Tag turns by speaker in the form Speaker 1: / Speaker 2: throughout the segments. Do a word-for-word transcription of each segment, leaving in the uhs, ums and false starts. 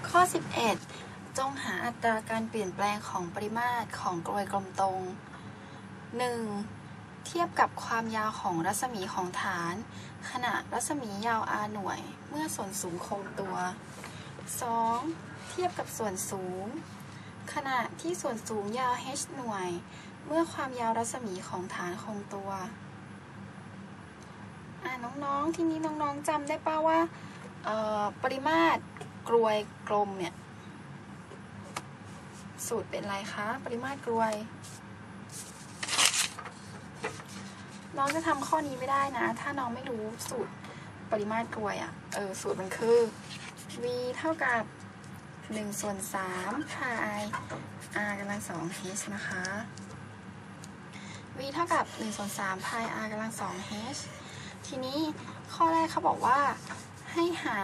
Speaker 1: ข้อสิบเอ็ดจงหาอัตราการเปลี่ยนแปลงของปริมาตรของกลวยกลมตรง หนึ่ง. เทียบกับความยาวของรัศมีของฐานขณะรัศมียาว r หน่วยเมื่อส่วนสูงคงตัว สอง. เทียบกับส่วนสูงขณะที่ส่วนสูงยาว h หน่วยเมื่อความยาวรัศมีของฐานคงตัวอ่าน้องๆที่นี้น้องๆจำได้ป่าว่าปริมาตรกลวยกลมเนี่ยสูตรเป็นอะไรคะปริมาตรกลวยน้องจะทำข้อนี้ไม่ได้นะถ้าน้องไม่รู้สูตรปริมาตรกลวยอ่ะเออสูตรมันคือ v เท่ากับหนึ่งส่วนสามพาย r กำลังสอง h นะคะ v เท่ากับหนึ่งส่วนสามพาย r กำลังสอง h ทีนี้ข้อแรกเขาบอกว่าให้หา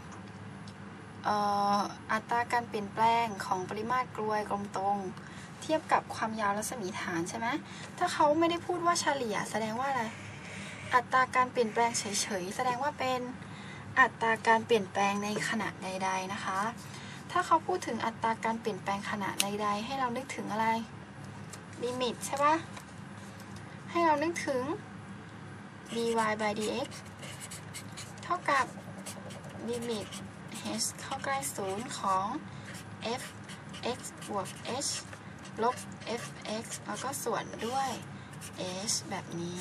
Speaker 1: อัตราการเปลี่ยนแปลงของปริมาตรกลวยกลมตรงเทียบกับความยาวรัศมีฐานใช่ไหมถ้าเขาไม่ได้พูดว่าเฉลี่ยแสดงว่าอะไรอัตราการเปลี่ยนแปลงเฉยๆแสดงว่าเป็นอัตราการเปลี่ยนแปลงในขณะใดๆนะคะถ้าเขาพูดถึงอัตราการเปลี่ยนแปลงขณะใดๆให้เรานึกถึงอะไรลิมิตใช่ปะให้เรานึกถึง dy by dx เท่ากับลิมิต h เข้าใกล้ศูนย์ของ f(x) บวก h ลบ f(x) แล้วก็ส่วนด้วย h แบบนี้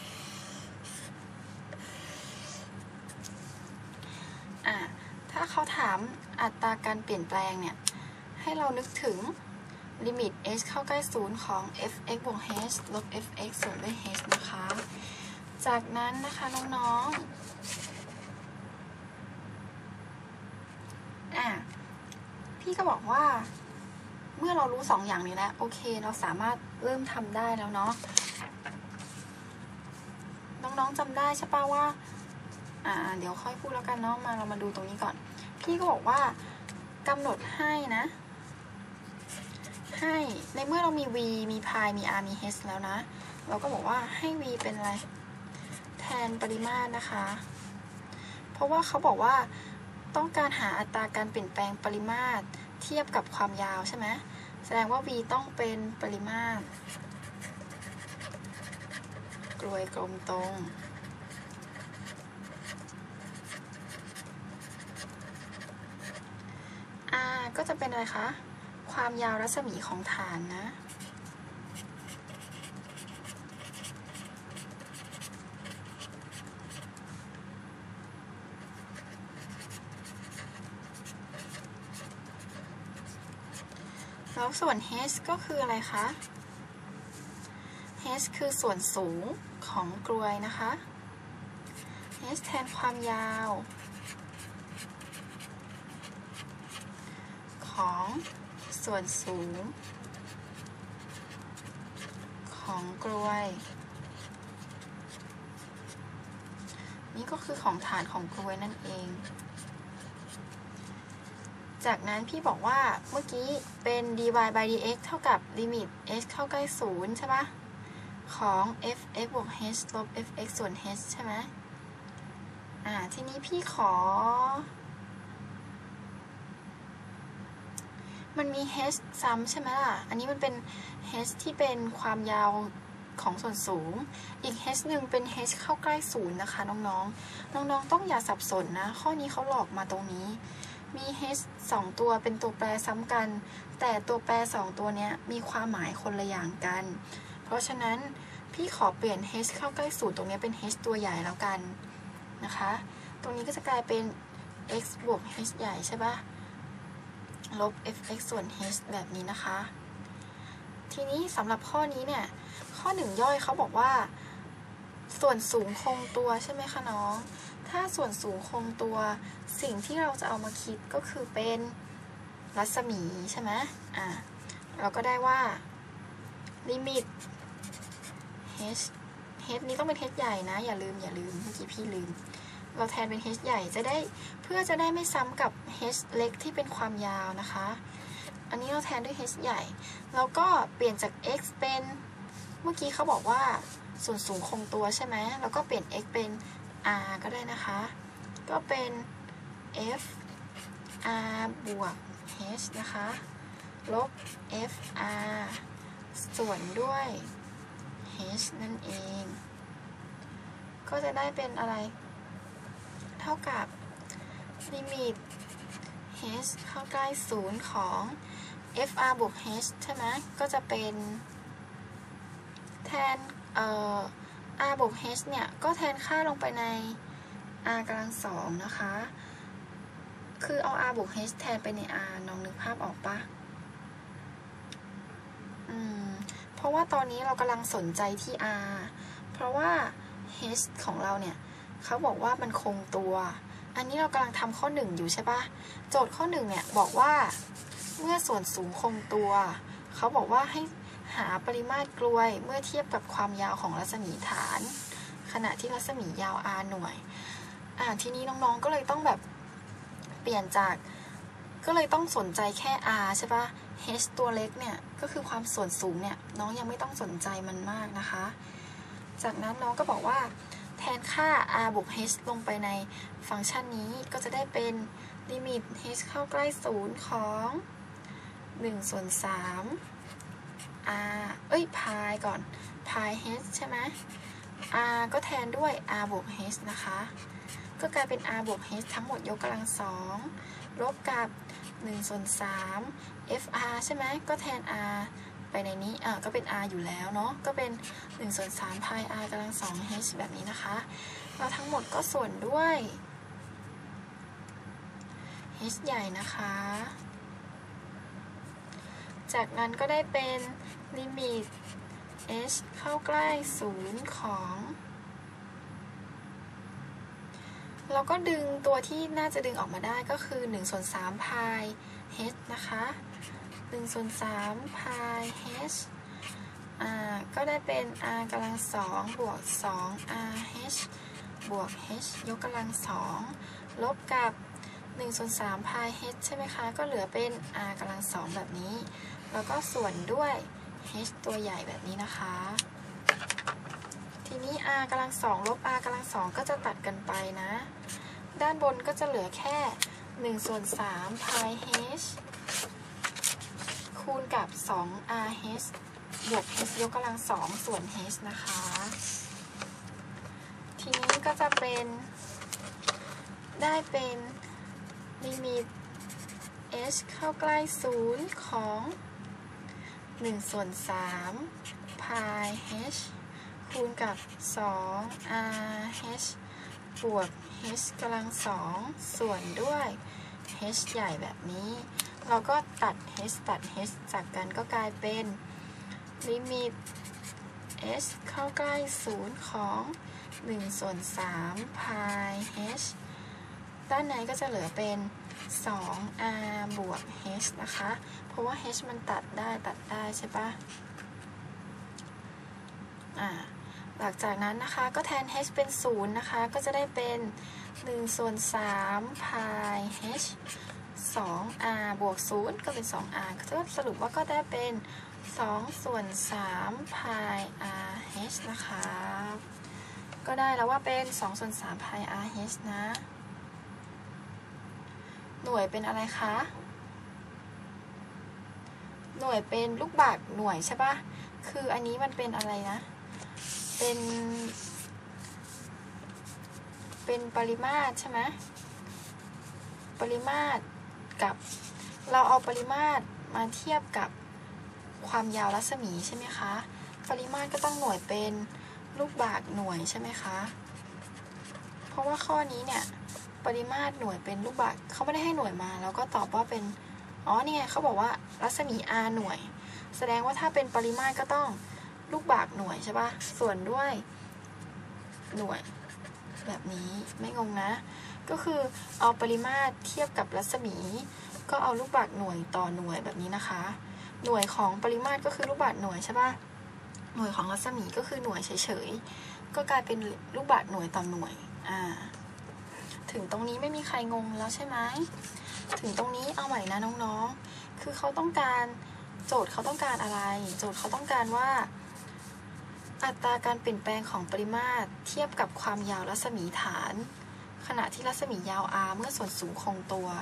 Speaker 1: อ่ะถ้าเขาถามอัตราการเปลี่ยนแปลงเนี่ยให้เรานึกถึงลิมิต h เข้าใกล้ศูนย์ของ f(x) บวก h ลบ f(x) ส่วนด้วย h นะคะจากนั้นนะคะน้องๆอ่ะพี่ก็บอกว่าเมื่อเรารู้สองอย่างนี้แล้วโอเคเราสามารถเริ่มทำได้แล้วเนาะน้องๆจำได้ใช่ป่ะว่าอ่าเดี๋ยวค่อยพูดแล้วกันเนาะมาเรามาดูตรงนี้ก่อนพี่ก็บอกว่ากำหนดให้นะให้ในเมื่อเรามี v มี pi มี r มี h แล้วนะเราก็บอกว่าให้ v เป็นอะไรแทนปริมาตรนะคะเพราะว่าเขาบอกว่าต้องการหาอัตราการเปลี่ยนแปลงปริมาตรเทียบกับความยาวใช่ไหมแสดงว่า v ต้องเป็นปริมาตรกลวยกลมตรง r ก็จะเป็นอะไรคะความยาวรัศมีของฐานนะแล้วส่วน h ก็คืออะไรคะ h คือส่วนสูงของกลวยนะคะ h แทนความยาวของส่วนสูงของกลวยนี่ก็คือของฐานของกลวยนั่นเองจากนั้นพี่บอกว่าเมื่อกี้เป็น dy by dx เท่ากับลิมิต h เข้าใกล้ศูนย์ใช่ปะของ f(x) บวก h ลบ f(x) ส่วน h ใช่ไหมอ่าทีนี้พี่ขอมันมี h ซ้ำใช่ไหมล่ะอันนี้มันเป็น h ที่เป็นความยาวของส่วนสูงอีก h หนึ่งเป็น h เข้าใกล้ศูนย์นะคะน้องๆน้องๆต้องอย่าสับสนนะข้อนี้เขาหลอกมาตรงนี้มี h สองตัวเป็นตัวแปรซ้ำกันแต่ตัวแปรสองตัวนี้มีความหมายคนละอย่างกันเพราะฉะนั้นพี่ขอเปลี่ยน h เข้าใกล้ศูนย์ตรงนี้เป็น h ตัวใหญ่แล้วกันนะคะตรงนี้ก็จะกลายเป็น x บวก h ใหญ่ใช่ปะลบ f(x) ส่วน h แบบนี้นะคะทีนี้สำหรับข้อนี้เนี่ยข้อหนึ่งย่อยเขาบอกว่าส่วนสูงคงตัวใช่ไหมคะน้องถ้าส่วนสูงคงตัวสิ่งที่เราจะเอามาคิดก็คือเป็นรัศมีใช่ไหมอ่าเราก็ได้ว่าลิมิต h h นี้ต้องเป็น h ใหญ่นะอย่าลืมอย่าลืมเมื่อกี้พี่ลืมเราแทนเป็น h ใหญ่จะได้เพื่อจะได้ไม่ซ้ำกับ h เล็กที่เป็นความยาวนะคะอันนี้เราแทนด้วย h ใหญ่แล้วก็เปลี่ยนจาก x เป็นเมื่อกี้เขาบอกว่าส่วนสูงคงตัวใช่ไหมแล้วก็เปลี่ยน x เป็น r ก็ได้นะคะก็เป็น f r บวก h นะคะลบ fr ส่วนด้วย h นั่นเองก็จะได้เป็นอะไรเท่ากับลิมิต h เข้าใกล้ศูนย์ของ fr บวก h ใช่ไหมก็จะเป็นแทนเอ่อ r บวก h เนี่ยก็แทนค่าลงไปใน r กำลังสองนะคะคือเอา r บวก h แทนไปใน r น้องนึกภาพออกปะอืมเพราะว่าตอนนี้เรากำลังสนใจที่ r เพราะว่า h ของเราเนี่ยเขาบอกว่ามันคงตัวอันนี้เรากำลังทำข้อหนึ่งอยู่ใช่ปะโจทย์ข้อหนึ่งเนี่ยบอกว่าเมื่อส่วนสูงคงตัวเขาบอกว่าให้หาปริมาตรกลวยเมื่อเทียบกับความยาวของรัศมีฐานขณะที่รัศมียาว r หน่วยอ่าทีนี้น้องๆก็เลยต้องแบบเปลี่ยนจากก็เลยต้องสนใจแค่ r ใช่ปะ h ตัวเล็กเนี่ยก็คือความส่วนสูงเนี่ยน้องยังไม่ต้องสนใจมันมากนะคะจากนั้นน้องก็บอกว่าแทนค่า r บวก h ลงไปในฟังก์ชันนี้ก็จะได้เป็นลิมิต h เข้าใกล้ศูนย์ของหนึ่งส่วนสาม r เอ้ย pi ก่อน pi h ใช่ไหม r ก็แทนด้วย r บวก h นะคะก็กลายเป็น r บวก h ทั้งหมดยกกำลังสองลบกับหนึ่งส่วนสาม fr ใช่ไหมก็แทน r ไปในนี้อ่ะก็เป็น r อยู่แล้วเนาะก็เป็นหนึ่งส่วนสาม pi r กำลังสอง h แบบนี้นะคะแล้วทั้งหมดก็ส่วนด้วย h ใหญ่นะคะจากนั้นก็ได้เป็นลิมิต h เข้าใกล้ศูนย์ของเราก็ดึงตัวที่น่าจะดึงออกมาได้ก็คือหนึ่งส่วนสาม pi h นะคะหนึ่งส่วนสาม pi h อ่าก็ได้เป็น r กำลังสองบวกสอง r h บวก h ยกกำลังสองลบกับหนึ่งส่วนสาม pi h ใช่ไหมคะก็เหลือเป็น r กำลังสองแบบนี้แล้วก็ส่วนด้วย h ตัวใหญ่แบบนี้นะคะทีนี้ r กำลังสองลบ r กำลังสองก็จะตัดกันไปนะด้านบนก็จะเหลือแค่หนึ่งส่วนสาม pi h คูณกับสอง r h บวก h ยกกำลังสองส่วน h นะคะทีนี้ก็จะเป็นได้เป็นลิมิต h เข้าใกล้ศูนย์ของหนึ่งส่วนสาม pi h คูณกับสอง r h บวก h กำลังสองส่วนด้วย h ใหญ่แบบนี้เราก็ตัด h ตัด h จากกันก็กลายเป็นลิมิต h เข้าใกล้ศูนย์ของหนึ่งส่วนสาม pi h ด้านในก็จะเหลือเป็นสอง r บวก h นะคะเพราะว่า h มันตัดได้ตัดได้ใช่ปะอ่าหลังจากนั้นนะคะก็แทน h เป็นศูนย์นะคะก็จะได้เป็นหนึ่งส่วนสาม pi h สอง r บวกศูนย์ก็เป็นสอง r ก็สรุปว่าก็ได้เป็นสองส่วนสาม pi r h นะคะก็ได้แล้วว่าเป็นสองส่วนสาม pi r h นะหน่วยเป็นอะไรคะหน่วยเป็นลูกบาศก์หน่วยใช่ปะคืออันนี้มันเป็นอะไรนะเป็นเป็นปริมาตรใช่ไหมปริมาตรกับเราเอาปริมาตรมาเทียบกับความยาวรัศมีใช่ไหมคะปริมาตรก็ต้องหน่วยเป็นลูกบาศก์หน่วยใช่ไหมคะเพราะว่าข้อนี้เนี่ยปริมาตรหน่วยเป็นลูกบาศก์เขาไม่ได้ให้หน่วยมาแล้วก็ตอบว่าเป็นอ๋อนี่ไงเขาบอกว่ารัศมี r หน่วยแสดงว่าถ้าเป็นปริมาตรก็ต้องลูกบาศก์หน่วยใช่ปะส่วนด้วยหน่วยแบบนี้ไม่งงนะก็คือเอาปริมาตรเทียบกับรัศมีก็เอาลูกบาศก์หน่วยต่อหน่วยแบบนี้นะคะหน่วยของปริมาตรก็คือลูกบาศก์หน่วยใช่ปะหน่วยของรัศมีก็คือหน่วยเฉยๆก็กลายเป็นลูกบาศก์หน่วยต่อหน่วยอ่าถึงตรงนี้ไม่มีใครงงแล้วใช่ไหมถึงตรงนี้เอาใหม่นะน้องๆคือเขาต้องการโจทย์เขาต้องการอะไรโจทย์เขาต้องการว่าอัตราการเปลี่ยนแปลงของปริมาตรเทียบกับความยาวรัศมีฐานขณะที่รัศมียาว r เมื่อส่วนสูงคงตัว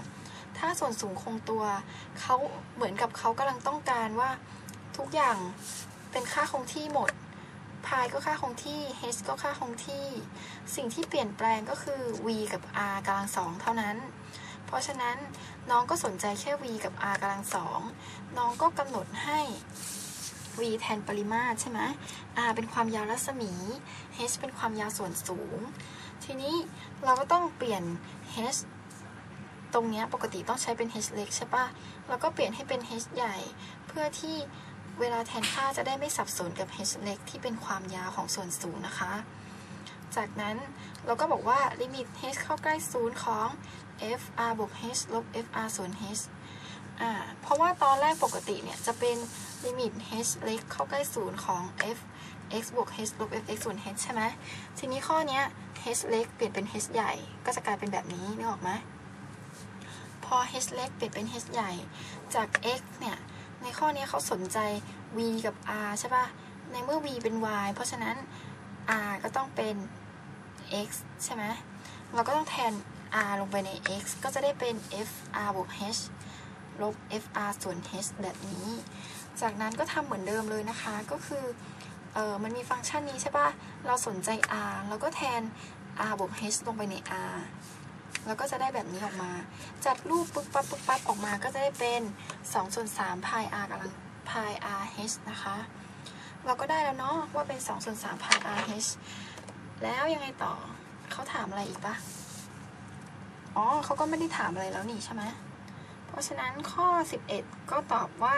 Speaker 1: ถ้าส่วนสูงคงตัวเขาเหมือนกับเขากำลังต้องการว่าทุกอย่างเป็นค่าคงที่หมด phi ก็ค่าคงที่ h ก็ค่าคงที่สิ่งที่เปลี่ยนแปลงก็คือ v กับ r กำลังสองเท่านั้นเพราะฉะนั้นน้องก็สนใจแค่ v กับ r กำลังสองน้องก็กำหนดให้ v แทนปริมาตรใช่ไหม r เป็นความยาวรัศมี h เป็นความยาวส่วนสูงทีนี้เราก็ต้องเปลี่ยน h ตรงนี้ปกติต้องใช้เป็น h เล็กใช่ปะแล้วก็เปลี่ยนให้เป็น h ใหญ่เพื่อที่เวลาแทนค่าจะได้ไม่สับสนกับ h เล็กที่เป็นความยาวของส่วนสูงนะคะจากนั้นเราก็บอกว่าลิมิต h เข้าใกล้ศูนย์ของ f r บวก h ลบ f r ส่วน h อ่าเพราะว่าตอนแรกปกติเนี่ยจะเป็นลิมิต h เล็กเข้าใกล้ศูนย์ของ f x บวก h ลบ f x ส่วน h ใช่ไหมทีนี้ข้อนี้ h เล็กเปลี่ยนเป็น h ใหญ่ก็จะกลายเป็นแบบนี้นึกออกไหมพอ h เล็กเปลี่ยนเป็น h ใหญ่จาก x เนี่ยในข้อนี้เขาสนใจ v กับ r ใช่ป่ะในเมื่อ v เป็น y เพราะฉะนั้น r ก็ต้องเป็น x ใช่ไหมเราก็ต้องแทน r ลงไปใน x ก็จะได้เป็น fr บวก h ลบ fr ส่วน h แบบนี้จากนั้นก็ทำเหมือนเดิมเลยนะคะก็คือเออมันมีฟังก์ชันนี้ใช่ป่ะเราสนใจ r เราก็แทน r บวก h ลงไปใน r แล้วก็จะได้แบบนี้ออกมาจัดรูปปึ๊บปั๊บปึ๊บปั๊บออกมาก็จะได้เป็นสองส่วนสาม pi r กำลัง pi r h นะคะเราก็ได้แล้วเนาะว่าเป็นสองส่วนสาม pi r h แล้วยังไงต่อเขาถามอะไรอีกปะอ๋อเขาก็ไม่ได้ถามอะไรแล้วนี่ใช่ไหมเพราะฉะนั้นข้อสิบเอ็ดก็ตอบว่า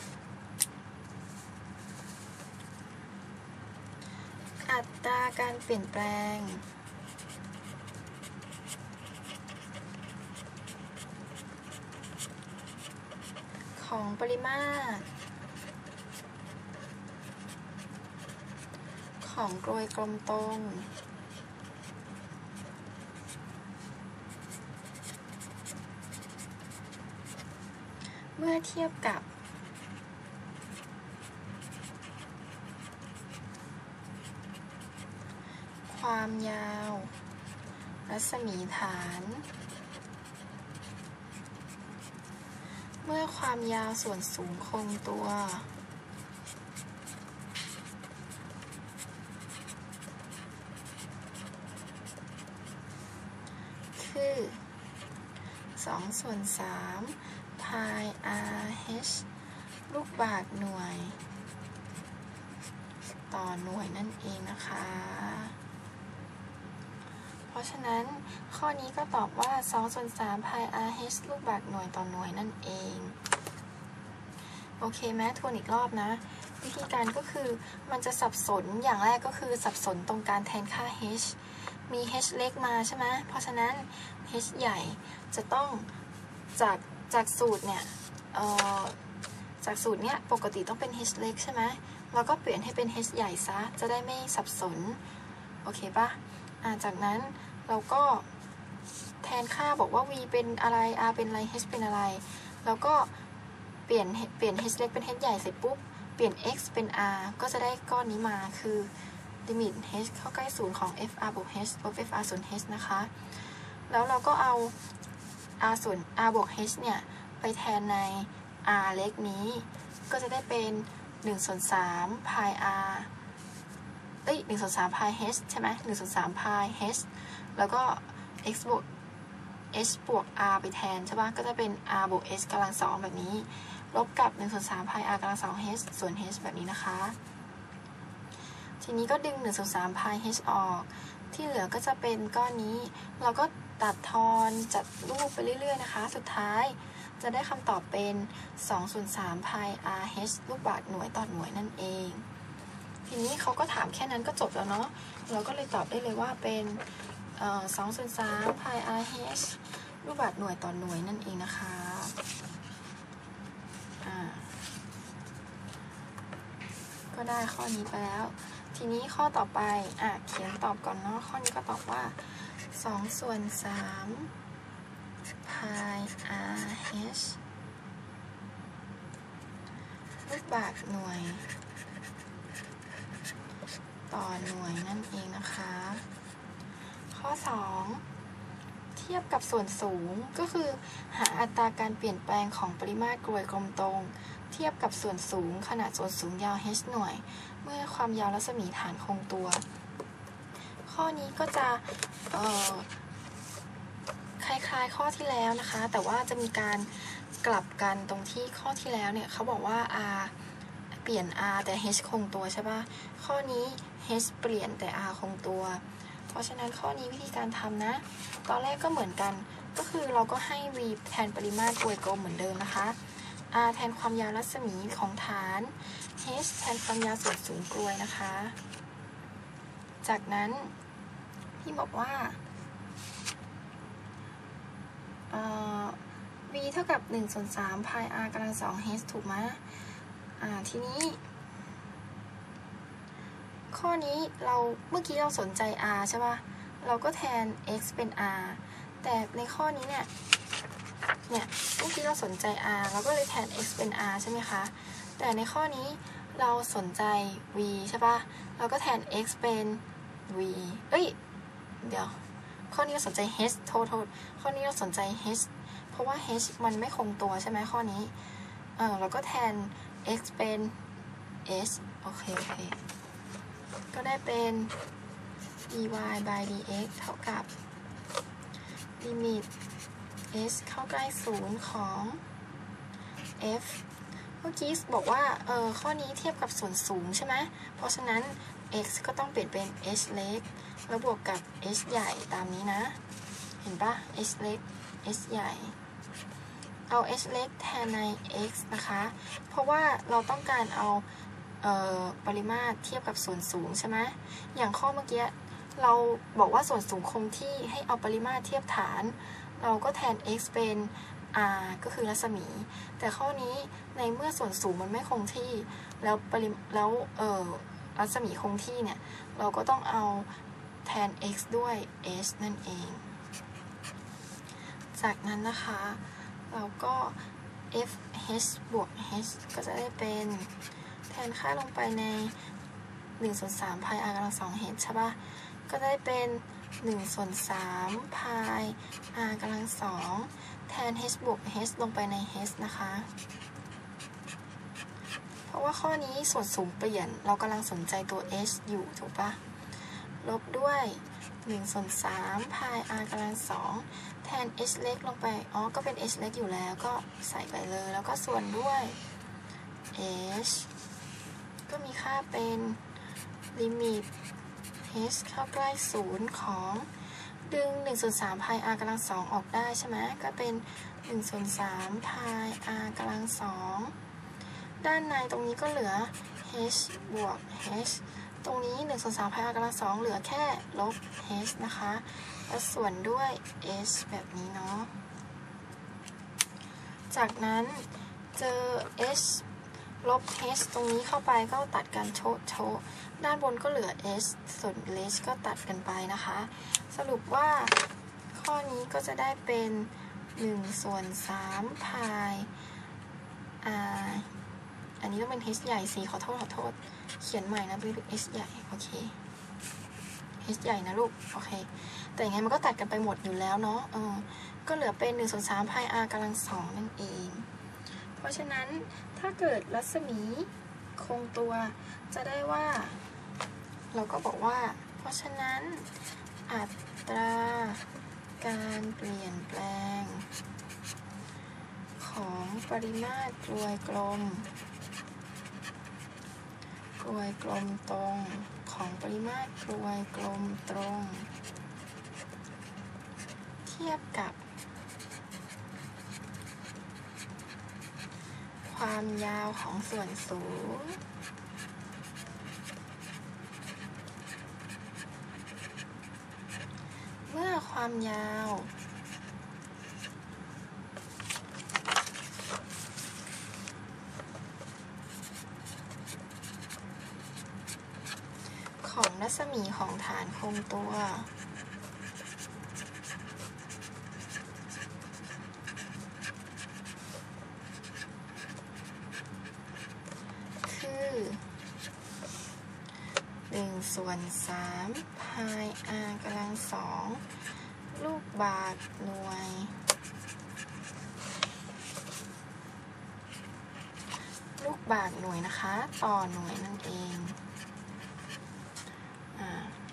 Speaker 1: อัตราการเปลี่ยนแปลงของปริมาตรของกลวยกลมตรงเมื่อเทียบกับความยาวรัศมีฐานเมื่อความยาวส่วนสูงคงตัวคือสองส่วนสาม pi r h ลูกบาศก์หน่วยต่อหน่วยนั่นเองนะคะเพราะฉะนั้นข้อนี้ก็ตอบว่าสองส่วนสาม pi r h ลูกบาศก์หน่วยต่อหน่วยนั่นเองโอเคไหมทวนอีกรอบนะวิธีการก็คือมันจะสับสนอย่างแรกก็คือสับสนตรงการแทนค่า h มี h เล็กมาใช่ไหมเพราะฉะนั้น h ใหญ่จะต้องจากจากสูตรเนี่ยเอ่อจากสูตรเนี้ยปกติต้องเป็น h เล็กใช่ไหมเราก็เปลี่ยนให้เป็น h ใหญ่ซะจะได้ไม่สับสนโอเคปะอ่าจากนั้นเราก็แทนค่าบอกว่า v เป็นอะไร r เป็นอะไร h เป็นอะไรแล้วก็เปลี่ยนเปลี่ยน h เล็กเป็น h ใหญ่เสร็จปุ๊บเปลี่ยน x เป็น r ก็จะได้ก้อนนี้มาคือลิมิต h เข้าใกล้ศูนย์ของ fr บวก h ลบ fr ส่วน h นะคะแล้วเราก็เอา r ส่วน r บวก h เนี่ยไปแทนใน r เล็กนี้ก็จะได้เป็นหนึ่งส่วนสาม pi r เอ้ยหนึ่งส่วนสาม pi h ใช่ไหมหนึ่งส่วนสาม pi h แล้วก็ x บวก h บวก r ไปแทนใช่ปะก็จะเป็น r บวก h กำลังสองแบบนี้ลบกับหนึ่งส่วนสาม pi r กำลังสอง h ส่วน h แบบนี้นะคะทีนี้ก็ดึงหนึ่งส่วนสาม pi h ออกที่เหลือก็จะเป็นก้อนนี้เราก็ตัดทอนจัดรูปไปเรื่อยๆนะคะสุดท้ายจะได้คำตอบเป็นสองส่วนสาม pi r h ลูกบาศก์หน่วยต่อหน่วยนั่นเองทีนี้เขาก็ถามแค่นั้นก็จบแล้วเนาะเราก็เลยตอบได้เลยว่าเป็นสองส่วนสาม pi r h ลูกบาศก์หน่วยต่อหน่วยนั่นเองนะคะก็ได้ข้อนี้ไปแล้วทีนี้ข้อต่อไปอ่ะเขียนตอบก่อนเนาะข้อนี้ก็ตอบว่าสองส่วนสาม pi r h ลูกบาศก์หน่วยต่อหน่วยนั่นเองนะคะข้อสองทีทียบกับส่วนสูงก็คือหาอัตราการเปลี่ยนแปลงของปริมาตรกลวยกลมตรงเทียบกับส่วนสูงขนาดส่วนสูงยาว h หน่วยเมื่อความยาวรัศมีฐานคงตัวข้อนี้ก็จะเอ่อคล้ายๆข้อที่แล้วนะคะแต่ว่าจะมีการกลับกันตรงที่ข้อที่แล้วเนี่ยเขาบอกว่า r เปลี่ยน r แต่ h คงตัวใช่ปะข้อนี้ h เปลี่ยนแต่ r คงตัวเพราะฉะนั้นข้อนี้วิธีการทำนะตอนแรกก็เหมือนกันก็คือเราก็ให้ v แทนปริมาตรกลวยกลมเหมือนเดิมนะคะ r แทนความยาวรัศมีของฐาน h แทนความยาวส่วนสูงกลวยนะคะจากนั้นพี่บอกว่าv เท่ากับหนึ่งส่วนสามพาย r กำลังสอง h ถูกไหมอ่าทีนี้ข้อนี้เราเมื่อกี้เราสนใจ r ใช่ป่ะเราก็แทน x เป็น r แต่ในข้อนี้เนี่ยเนี่ยเมื่อกี้เราสนใจ r เราก็เลยแทน x เป็น r ใช่ไหมคะแต่ในข้อนี้เราสนใจ v ใช่ป่ะเราก็แทน x เป็น v เอ้ยเดี๋ยวข้อนี้เราสนใจ h โทษโทษข้อนี้เราสนใจ h เพราะว่า h มันไม่คงตัวใช่ไหมข้อนี้เออเราก็แทน x เป็น s โอเคโอเคก็ได้เป็น dy by dx เท่ากับลิมิต s เข้าใกล้ศูนย์ของ f เมื่อกี้บอกว่าเออข้อนี้เทียบกับส่วนสูงใช่ไหมเพราะฉะนั้น x ก็ต้องเปลี่ยนเป็น h เล็กแล้วบวกกับ h ใหญ่ตามนี้นะเห็นปะ h เล็ก h ใหญ่เอา h เล็กแทนใน x นะคะเพราะว่าเราต้องการเอาเอ่อปริมาตรเทียบกับส่วนสูงใช่ไหมอย่างข้อเมื่อกี้เราบอกว่าส่วนสูงคงที่ให้เอาปริมาตรเทียบฐานเราก็แทน x เป็น r ก็คือรัศมีแต่ข้อนี้ในเมื่อส่วนสูงมันไม่คงที่แล้วปริแล้วเอ่อรัศมีคงที่เนี่ยเราก็ต้องเอาแทน x ด้วย h นั่นเองจากนั้นนะคะเราก็ f h บวก h ก็จะได้เป็นแทนค่าลงไปในหนึ่งส่วนสามพาย r กำลังสอง h ใช่ปะก็ได้เป็นหนึ่งส่วนสามพาย r กำลังสองแทน h บวก h ลงไปใน h นะคะเพราะว่าข้อนี้ส่วนสูงเปลี่ยนเรากำลังสนใจตัว h อยู่ถูกปะลบด้วยหนึ่งส่วนสามพาย r กำลังสองแทน h เล็กลงไปอ๋อก็เป็น h เล็กอยู่แล้วก็ใส่ไปเลยแล้วก็ส่วนด้วย h ก็มีค่าเป็นลิมิต h เข้าใกล้ศูนย์ของดึงหนึ่งส่วนสามพาย r กำลังสองออกได้ใช่ไหมก็เป็นหนึ่งส่วนสามพาย r กำลังสองด้านในตรงนี้ก็เหลือ h บวก h ตรงนี้หนึ่งส่วนสามพาย r กำลังสองเหลือแค่ลบ h นะคะแล้วส่วนด้วย h แบบนี้เนาะจากนั้นเจอ h ลบ h ตรงนี้เข้าไปก็ตัดกันโชะโชะด้านบนก็เหลือ h ส่วน h ก็ตัดกันไปนะคะสรุปว่าข้อนี้ก็จะได้เป็นหนึ่งส่วนสามพาย r อันนี้ต้องเป็น h ใหญ่สิขอโทษขอโทษเขียนใหม่นะเป็น h ใหญ่โอเค h ใหญ่นะลูกโอเคแต่ยังไงมันก็ตัดกันไปหมดอยู่แล้วเนาะเออก็เหลือเป็นหนึ่งส่วนสามพาย r กำลังสองนั่นเองเพราะฉะนั้นถ้าเกิดรัศมีคงตัวจะได้ว่าเราก็บอกว่าเพราะฉะนั้นอัตราการเปลี่ยนแปลงของปริมาตรกลวยกลมกลวยกลมตรงของปริมาตรกลวยกลมตรงเทียบกับความยาวของส่วนสูงเมื่อความยาวของรัศมีของฐานคงตัวคือหนึ่งส่วนสามพาย r กำลังสองลูกบาศก์หน่วยลูกบาศก์หน่วยนะคะต่อหน่วยนั่นเองอ่า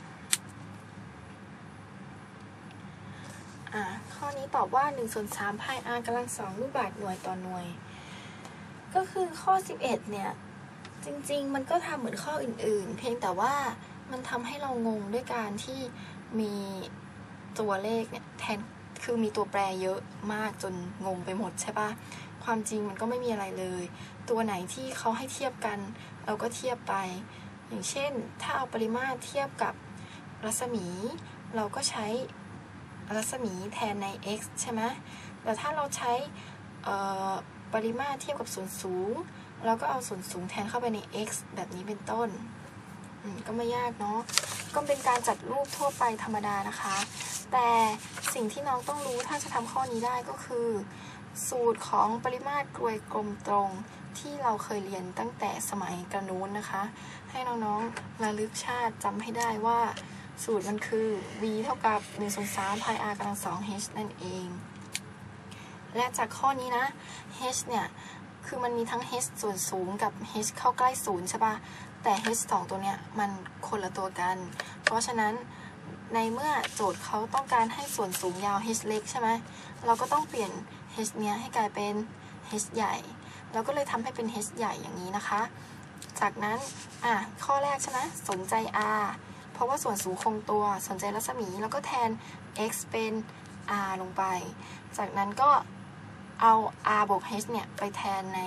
Speaker 1: อ่าข้อนี้ตอบว่าหนึ่งส่วนสามพาย r กำลังสองลูกบาศก์หน่วยต่อหน่วยก็คือข้อสิบเอ็ดเนี่ยจริงๆมันก็ทำเหมือนข้ออื่นๆเพียงแต่ว่ามันทำให้เรางงด้วยการที่มีตัวเลขเนี่ยแทนคือมีตัวแปรเยอะมากจนงงไปหมดใช่ปะความจริงมันก็ไม่มีอะไรเลยตัวไหนที่เขาให้เทียบกันเราก็เทียบไปอย่างเช่นถ้าเอาปริมาตรเทียบกับรัศมีเราก็ใช้รัศมีแทนใน x ใช่ไหมแต่ถ้าเราใช้ปริมาตรเทียบกับส่วนสูงเราก็เอาส่วนสูงแทนเข้าไปใน x แบบนี้เป็นต้นก็ไม่ยากเนาะก็เป็นการจัดรูปทั่วไปธรรมดานะคะแต่สิ่งที่น้องต้องรู้ถ้าจะทำข้อนี้ได้ก็คือสูตรของปริมาตรกลวยกลมตรงที่เราเคยเรียนตั้งแต่สมัยกระนู้นนะคะให้น้องๆระลึกชาติจำให้ได้ว่าสูตรมันคือ v เท่ากับหนึ่งส่วนสามพาย r กำลังสอง h นั่นเองและจากข้อนี้นะ h เนี่ยคือมันมีทั้ง h ส่วนสูงกับ h เข้าใกล้ศูนย์ใช่ปะแต่ h สองตัวเนี้ยมันคนละตัวกันเพราะฉะนั้นในเมื่อโจทย์เขาต้องการให้ส่วนสูงยาว h เล็กใช่ไหมเราก็ต้องเปลี่ยน h เนี้ยให้กลายเป็น h ใหญ่เราก็เลยทำให้เป็น h ใหญ่อย่างนี้นะคะจากนั้นอ่ะข้อแรกใช่ไหมสนใจ r เพราะว่าส่วนสูงคงตัวสนใจรัศมีแล้วก็แทน x เป็น r ลงไปจากนั้นก็เอา r บวก h เนี่ยไปแทนใน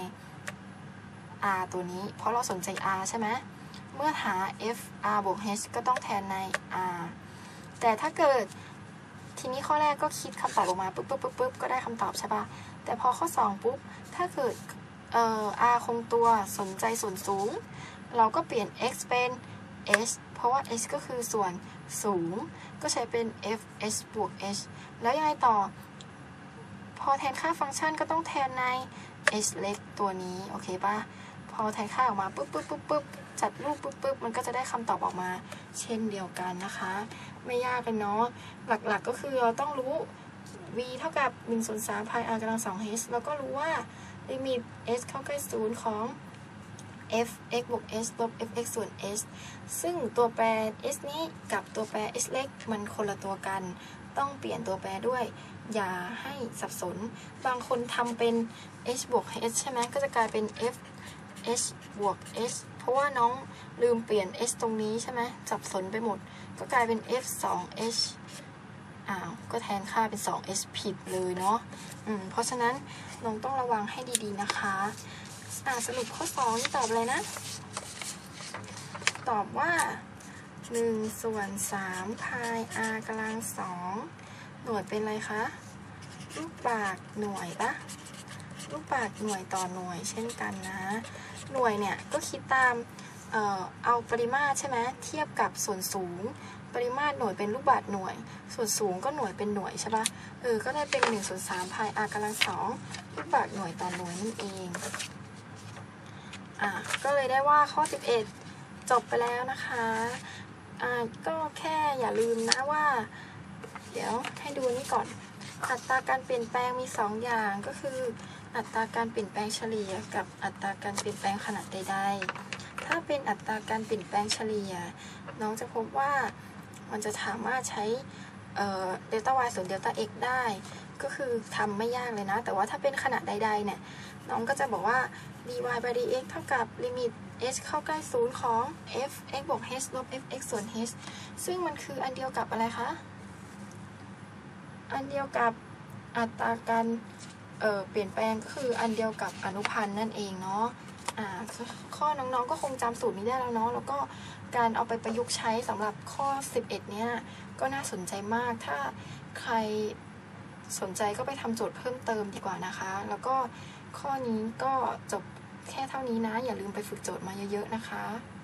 Speaker 1: r ตัวนี้เพราะเราสนใจ r ใช่ไหมเมื่อหา f r บวก h ก็ต้องแทนใน r แต่ถ้าเกิดทีนี้ข้อแรกก็คิดคำตอบออกมาปุ๊บปุ๊บปุ๊บปุ๊บก็ได้คำตอบใช่ปะแต่พอข้อสองปุ๊บถ้าเกิดเอ่อ r คงตัวสนใจส่วนสูงเราก็เปลี่ยน x เป็น h เพราะว่า h ก็คือส่วนสูงก็ใช้เป็น f h บวก h แล้วยังไงต่อพอแทนค่าฟังก์ชันก็ต้องแทนใน h เล็กตัวนี้โอเคปะพอแทนค่าออกมาปุ๊บปุ๊บปุ๊บปุ๊บจัดรูปปุ๊บปุ๊บมันก็จะได้คำตอบออกมาเช่นเดียวกันนะคะไม่ยากกันเนาะหลักๆ ก็คือเราต้องรู้ v เท่ากับหนึ่งส่วนสามพาย r กำลังสอง h แล้วก็รู้ว่าลิมิต h เข้าใกล้ศูนย์ของ f x บวก h ลบ fx ส่วน h ซึ่งตัวแปร h นี้กับตัวแปร h เล็กมันคนละตัวกันต้องเปลี่ยนตัวแปรด้วยอย่าให้สับสนบางคนทำเป็น h บวก h ใช่ไหมก็จะกลายเป็น f h บวก h เพราะว่าน้องลืมเปลี่ยน h ตรงนี้ใช่ไหมสับสนไปหมดก็กลายเป็น f สอง h อ้าวก็แทนค่าเป็น สอง h ผิดเลยเนาะอืมเพราะฉะนั้นน้องต้องระวังให้ดีๆนะคะอ่าสรุปข้อสองนี่ตอบอะไรนะตอบว่าหนึ่งส่วนสามพาย r กำลังสองหน่วยเป็นอะไรคะลูกบาศก์หน่วยปะลูกบาศก์หน่วยต่อหน่วยเช่นกันนะหน่วยเนี่ยก็คิดตาม เอ่อ เอาปริมาตรใช่ไหมเทียบกับส่วนสูงปริมาตรหน่วยเป็นลูกบาศก์หน่วยส่วนสูงก็หน่วยเป็นหน่วยใช่ปะเออก็ได้เป็นหนึ่งส่วนสามพาย r กำลังสองลูกบาศก์หน่วยต่อหน่วยนั่นเองอ่ะก็เลยได้ว่าข้อสิบเอ็ดจบไปแล้วนะคะอ่าก็แค่อย่าลืมนะว่าเดี๋ยวให้ดูนี่ก่อนอัตราการเปลี่ยนแปลงมีสองอย่างก็คืออัตราการเปลี่ยนแปลงเฉลี่ยกับอัตราการเปลี่ยนแปลงขนาดใดๆถ้าเป็นอัตราการเปลี่ยนแปลงเฉลี่ยน้องจะพบว่ามันจะสามารถใช้เดลต้า y ส่วนเดลต้า x ได้ก็คือทำไม่ยากเลยนะแต่ว่าถ้าเป็นขนาดใดๆเนี่ยน้องก็จะบอกว่า dy by dx เท่ากับลิมิต h เข้าใกล้ศูนย์ของ f x บวก h ลบ fx ส่วน h ซึ่งมันคืออันเดียวกับอะไรคะอันเดียวกับอัตราการเอ่อเปลี่ยนแปลงก็คืออันเดียวกับอนุพันธ์นั่นเองเนาะอ่าข้อน้องๆก็คงจำสูตรนี้ได้แล้วเนาะแล้วก็การเอาไปประยุกต์ใช้สำหรับข้อสิบเอ็ดเนี้ยก็น่าสนใจมากถ้าใครสนใจก็ไปทำโจทย์เพิ่มเติมดีกว่านะคะแล้วก็ข้อนี้ก็จบแค่เท่านี้นะอย่าลืมไปฝึกโจทย์มาเยอะๆนะคะ